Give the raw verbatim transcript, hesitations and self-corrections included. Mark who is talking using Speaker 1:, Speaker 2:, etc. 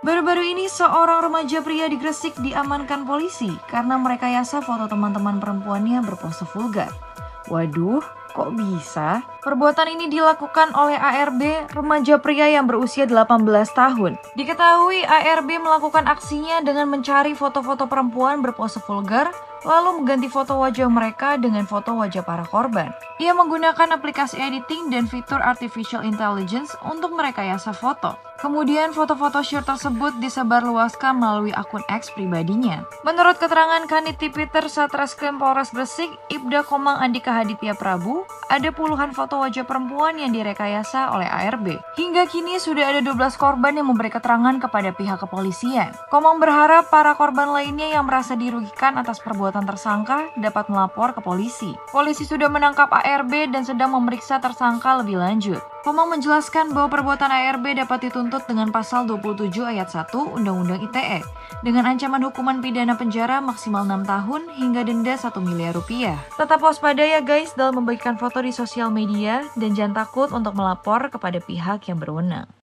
Speaker 1: Baru-baru ini seorang remaja pria di Gresik diamankan polisi karena merekayasa foto teman-teman perempuannya berpose vulgar. Waduh, kok bisa? Perbuatan ini dilakukan oleh A R B, remaja pria yang berusia delapan belas tahun. Diketahui A R B melakukan aksinya dengan mencari foto-foto perempuan berpose vulgar, lalu mengganti foto wajah mereka dengan foto wajah para korban. Ia menggunakan aplikasi editing dan fitur artificial intelligence untuk merekayasa foto. Kemudian foto-foto syur tersebut disebarluaskan melalui akun X pribadinya. Menurut keterangan Kanit Tipiter Satreskrim Polres Gresik, Ibda Komang Andika Haditya Prabu, ada puluhan foto wajah perempuan yang direkayasa oleh A R B. Hingga kini sudah ada dua belas korban yang memberi keterangan kepada pihak kepolisian. Komang berharap para korban lainnya yang merasa dirugikan atas perbuatan tersangka dapat melapor ke polisi. Polisi sudah menangkap A R B dan sedang memeriksa tersangka lebih lanjut. Komang menjelaskan bahwa perbuatan A R B dapat dituntut dengan pasal dua puluh tujuh ayat satu Undang-Undang I T E dengan ancaman hukuman pidana penjara maksimal enam tahun hingga denda satu miliar rupiah. Tetap waspada ya guys dalam membagikan foto di sosial media dan jangan takut untuk melapor kepada pihak yang berwenang.